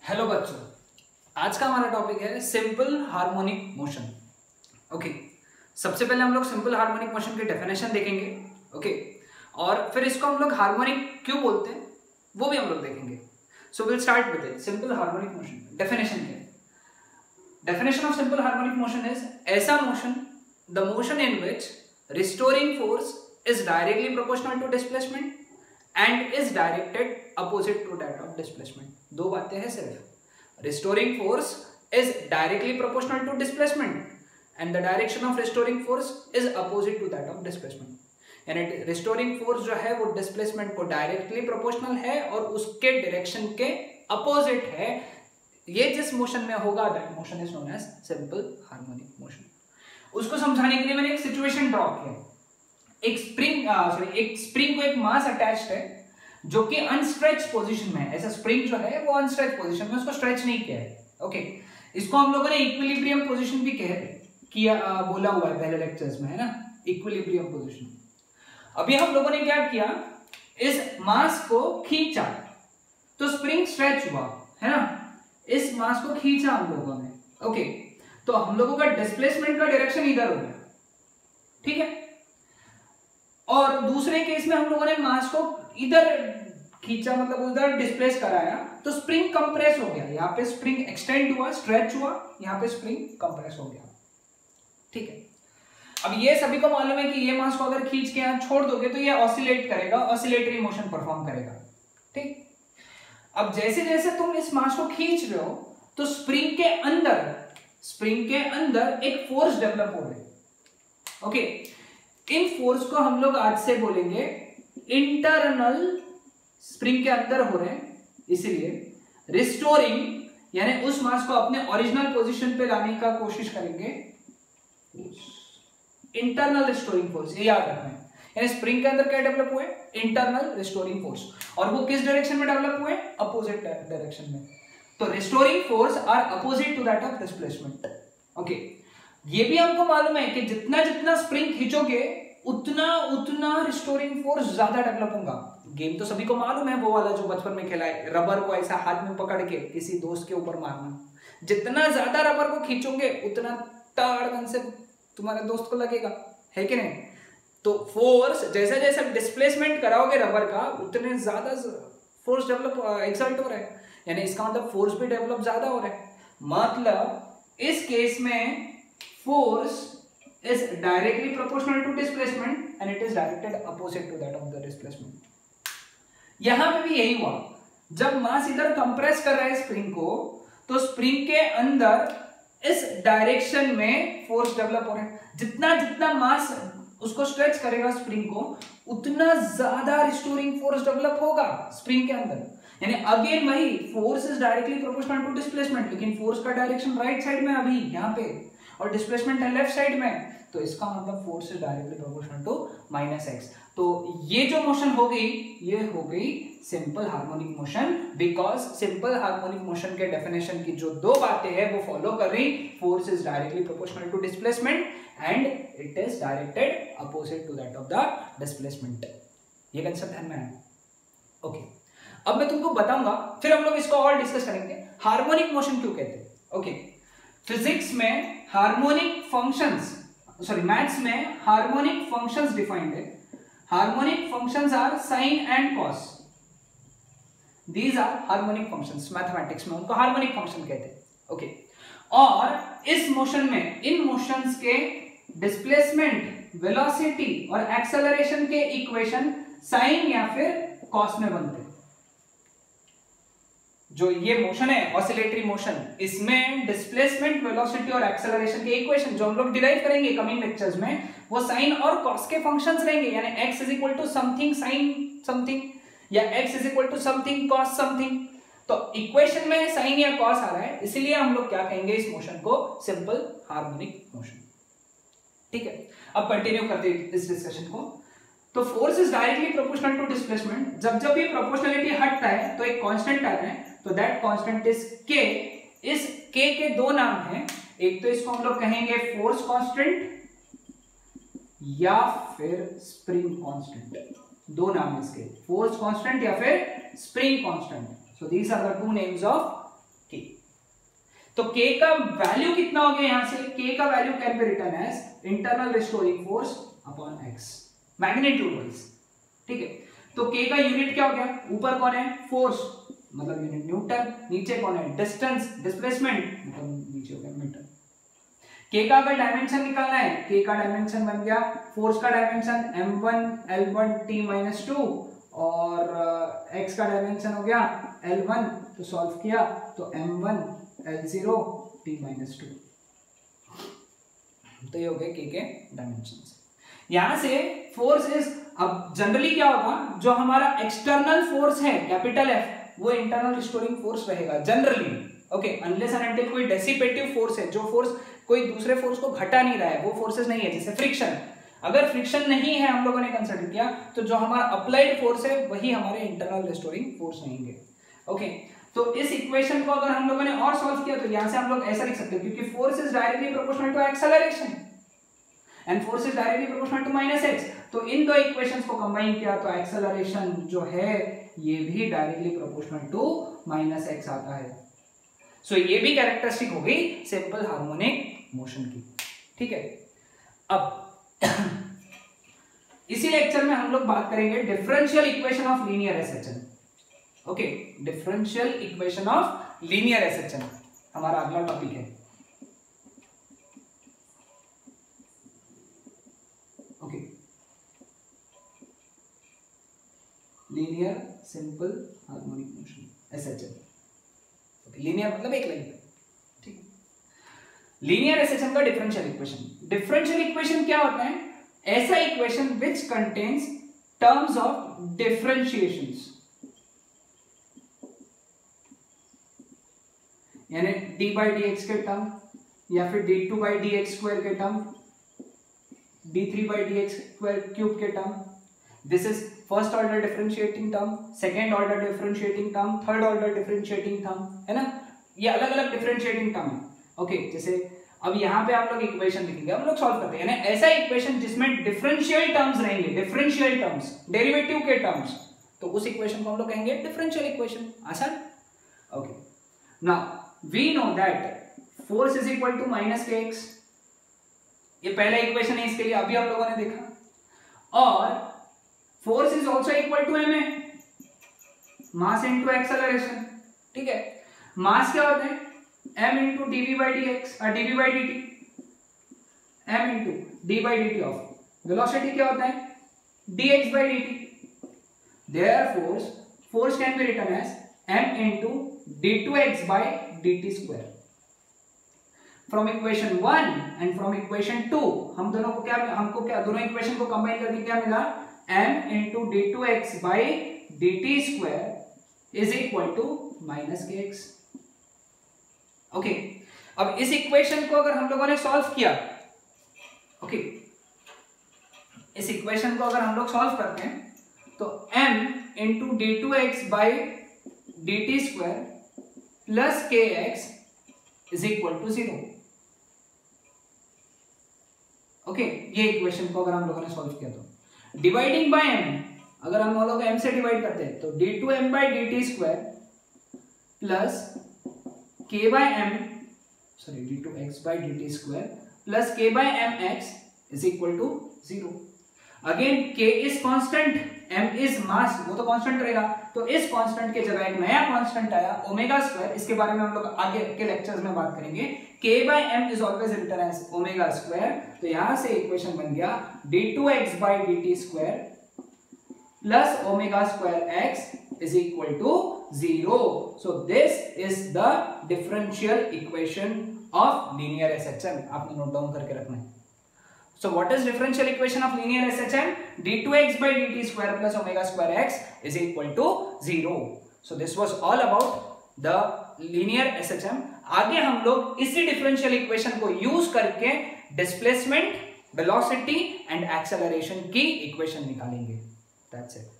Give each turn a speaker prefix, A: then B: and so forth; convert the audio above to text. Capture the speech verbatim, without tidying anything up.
A: Hello बच्चों, आज का हमारा टॉपिक है सिंपल हार्मोनिक मोशन। ओके, सबसे पहले हम लोग सिंपल हार्मोनिक मोशन की डेफिनेशन देखेंगे। ओके, और फिर इसको हम लोग हार्मोनिक क्यों बोलते हैं वो भी हम लोग देखेंगे। So will start with it. Simple harmonic motion definition क्या है? Definition of simple harmonic motion is ऐसा motion, the motion in which restoring force is directly proportional to displacement and is directed opposite to that of displacement. दो बातें हैं सिर्फ। Restoring force is directly proportional to displacement and the direction of restoring force is opposite to that of displacement. यानी restoring force जो है वो displacement को directly proportional है और उसके डायरेक्शन के अपोजिट है। ये जिस मोशन में होगा that motion is known as simple harmonic motion. उसको समझाने के लिए मैंने एक सिचुएशन ड्रॉ किया। एक स्प्रिंग सॉरी एक स्प्रिंग को एक मास अटैच्ड है जो कि अनस्ट्रेच पोजीशन में है। ऐसा स्प्रिंग जो है वो अनस्ट्रेच पोजीशन में, उसको स्ट्रेच नहीं किया है। ओके, इसको हम लोगों ने इक्विलिब्रियम पोजीशन भी कह किया आ, बोला हुआ है पहले लेक्चर्स में, है ना, इक्विलिब्रियम पोजीशन। अभी हम लोगों ने क्या किया, इस मास को खींचा तो स्प्रिंग स्ट्रेच हुआ, है ना। इस मास को खींचा हम लोगों ने। ओके, तो हम लोगों का डिस्प्लेसमेंट का डायरेक्शन इधर हो गया, ठीक है। और दूसरे केस में हम लोगों ने मास को इधर खींचा, मतलब उधर डिस्प्लेस कराया, तो स्प्रिंग कंप्रेस हो गया। यहाँ पे स्प्रिंग एक्सटेंड हुआ, स्ट्रेच हुआ, यहाँ पे स्प्रिंग कंप्रेस हो गया, ठीक है। अब ये सभी को मालूम है कि ये मास को अगर खींच के यहाँ छोड़ दोगे तो ये ऑसिलेट करेगा, ऑसिलेटरी मोशन परफॉर्म करेगा, ठीक। अब जैसे जैसे तुम इस मास को खींच रहे हो तो स्प्रिंग के अंदर स्प्रिंग के अंदर एक फोर्स डेवलप हो रही है। ओके, इन फोर्स को हम लोग आज से बोलेंगे इंटरनल। स्प्रिंग के अंदर हो रहे हैं, इसलिए रिस्टोरिंग यानी उस मास को अपने ओरिजिनल पोजीशन पे लाने का कोशिश करेंगे। इंटरनल रिस्टोरिंग फोर्स, ये याद रखना है। यानी स्प्रिंग के अंदर क्या डेवलप हुए? Internal restoring force. और वो किस डायरेक्शन में डेवलप हुए? अपोजिट डायरेक्शन में। तो restoring force are opposite to that of displacement. Okay, ये भी हमको मालूम है कि जितना जितना स्प्रिंग खींचोगे उतना उतना रिस्टोरिंग फोर्स ज्यादा डेवलप होगा। गेम तो सभी को मालूम है, वो वाला जो बचपन में खेला है, रबर को ऐसा हाथ में पकड़ के किसी दोस्त के ऊपर मारना। जितना ज्यादा रबर को खींचोगे उतना ताड़न से तुम्हारे दोस्त को लगेगा, है कि नहीं। तो फोर्स जैसे जैसे डिस्प्लेसमेंट कराओगे रबर का, उतने ज्यादा फोर्स डेवलप एक्सर्ट हो रहा है। यानी इसका मतलब फोर्स भी डेवलप ज्यादा हो रहा है। मतलब इस केस में force is directly proportional to displacement and it is directed opposite to that of the displacement। यहां पे भी यही हुआ, जब मास इधर कंप्रेस कर रहा है स्प्रिंग को, तो स्प्रिंग के अंदर इस डायरेक्शन में फोर्स डेवलप हो रहा है। जितना जितना मास उसको स्ट्रेच करेगा स्प्रिंग को, उतना ज्यादा रिस्टोरिंग फोर्स डेवलप होगा स्प्रिंग के अंदर। यानी अगेन वही, force is directly proportional to displacement, लेकिन फोर्स का डायरेक्शन राइट साइड में अभी यहाँ पे, और डिस्प्लेसमेंट है लेफ्ट साइड में। तो इसका मतलब force is directly proportional to minus x. तो ये जो मोशन हो गई, ये हो गई simple harmonic motion. Because simple harmonic motion के डेफिनेशन की जो दो बातें हैं वो फॉलो कर रही। Force is directly proportional to displacement and it is directed opposite to that of the displacement. ये कंसेप्ट ध्यान में है। ओके, अब मैं तुमको बताऊंगा, फिर हम लोग इसको और डिस्कस करेंगे हार्मोनिक मोशन क्यों कहते हैं। ओके, फिजिक्स में हार्मोनिक फंक्शंस, सॉरी मैथ्स में हार्मोनिक फंक्शंस डिफाइंड है। Harmonic functions are sine and cos, these are harmonic functions. Mathematics में उनको हार्मोनिक फंक्शन कहते हैं। ओके, और इस मोशन में, इन मोशंस के डिस्प्लेसमेंट, वेलोसिटी और एक्सेलरेशन के इक्वेशन साइन या फिर कॉस में बनते हैं। जो ये मोशन है ऑसिलेटरी मोशन, इसमें डिस्प्लेसमेंट, वेलोसिटी और एक्सेलरेशन के इक्वेशन जो हम लोग डिराइव करेंगे कमिंग लेक्चर्स में, वो साइन और कॉस के फंक्शंस रहेंगे। यानी x is equal to something sine something या x is equal to something cos something. तो इक्वेशन में साइन या कॉस आ रहा है, इसलिए हम लोग क्या कहेंगे इस मोशन को? सिंपल हार्मोनिक मोशन, ठीक है। अब कंटिन्यू करते हैं इस डिस्कशन को। तो force is directly proportional to displacement. जब जब ये प्रोपोर्शनलिटी हटता है तो एक कांस्टेंट आ रहा है, तो दैट कांस्टेंट इज k। इस k के दो नाम हैं, एक तो इसको हम लोग कहेंगे फोर्स कांस्टेंट या फिर स्प्रिंग कांस्टेंट। दो नाम इसके, फोर्स कांस्टेंट या फिर spring constant. So these are the two names of तो k का वैल्यू कितना हो गया यहां से, k का value can be written as internal restoring force upon x magnitude wise, ठीक है। तो k का यूनिट क्या हो गया, ऊपर कौन है फोर्स मतलब यूनिट न्यूटन, नीचे कौन है डिस्टेंस डिस्प्लेसमेंट मतलब नीचे हो गया मीटर। k का अगर डायमेंशन निकालना है, k का डायमेंशन बन गया फोर्स का dimension M one L one T minus two और uh, x का डायमेंशन हो गया एल वन, तो सॉल्व किया तो M one L zero T minus two, तो ये हो गए k के डायमेंशंस। यहां से फोर्स इज, अब जनरली क्या होगा, जो हमारा एक्सटर्नल फोर्स है कैपिटल F वो इंटरनल रिस्टोरिंग फोर्स रहेगा generally, okay, unless and until कोई डेसिपेटिव फोर्स है, जो फोर्स कोई दूसरे फोर्स को घटा नहीं रहा है, वो फोर्सेस नहीं है, जैसे फ्रिक्शन। अगर फ्रिक्शन नहीं है हम लोगों ने कंसिडर किया तो जो हमारा अप्लाइड फोर्स है वही हमारे इंटरनल रिस्टोरिंग फोर्स रहेंगे, ओके। तो इस इक्वेशन को अगर हम लोगों ने और सॉल्व किया तो यहां से हम लोग ऐसा लिख सकते हैं, क्योंकि force is directly proportional to acceleration and force is directly proportional to minus x, तो इन दो इक्वेशंस को कंबाइन किया तो एक्सेलरेशन जो है ये भी directly proportional to minus x आता है। सो so, ये भी कैरेक्टरिस्टिक हो गई सिंपल हार्मोनिक मोशन की, ठीक है। अब इसी लेक्चर में हम लोग बात करेंगे differential equation of linear SHM, okay, differential equation of linear SHM हमारा अगला टॉपिक है, okay. Linear simple harmonic motion SHM, okay, linear मतलब एक लाइन पे, ठीक। लीनियर एसएचएन का डिफरेंशियल इक्वेशन, डिफरेंशियल इक्वेशन क्या होता है, ऐसा equation which contains terms of differentiations, यानी डी बाई डी एक्स के टर्म या फिर d two by d x square के term, d three by d x square cube के term. This is first order differentiating term, second order differentiating term, third order differentiating term, है ना, ये अलग अलग डिफरेंशिएटिंग टर्म है, okay. जैसे अब यहाँ पे आप लोग इक्वेशन लिखेंगे, हम लोग सॉल्व करते हैं, यानी ऐसा इक्वेशन जिसमें डिफरेंशियल टर्म्स रहेंगे, डिफरेंशियल टर्म्स डेरिवेटिव के टर्म्स, तो उस इक्वेशन को हम लोग कहेंगे डिफरेंशियल इक्वेशन, आसान, okay. Now we know that force is equal to minus k x, ये पहला इक्वेशन है इसके लिए, अभी आप लोगों ने देखा, और force is also equal to m a, mass into acceleration, ठीक है। मास क्या होता है, m into dv by d x और dv by d t, m into d by d t of velocity क्या होता है, dx by d t, therefore force can be written as m into d two x by d t square. From equation one and from equation two हम दोनों को क्या, हमको क्या, दोनों इक्वेशन को कंबाइन करके क्या मिला, m into d two x by d t square is equal to minus k x, okay. अब इस इक्वेशन को अगर हम लोगों ने सॉल्व किया, ओके, इस इक्वेशन को अगर हम लोग सॉल्व करते हैं तो m into d two x by d t square plus k x is equal to zero, okay. ये इक्वेशन को अगर हम लोगों ने सॉल्व किया तो डिवाइडिंग बाय m, अगर हम लोग m से डिवाइड करते हैं तो d two m by d t square plus k by m, sorry, d two x by dt square plus k by mx is equal to zero. Again k is constant, m is mass, वो तो constant रहेगा, तो इस constant के जगह एक नया constant आया ओमेगा स्क्वायर, इसके बारे में हम लोग आगे के लेक्चर्स में बात करेंगे। k by m is always written as omega square, तो यहाँ से इक्वेशन बन गया d two x by dt square plus omega square x is equal to zero. So this is the differential equation of linear S H M. आपने note down करके रखना है. So what is differential equation of linear S H M? d two x by dt square plus omega square x is equal to zero. So this was all about the linear S H M. आगे हम लोग इसी differential equation को use करके displacement, velocity and acceleration की equation निकालेंगे. That's it.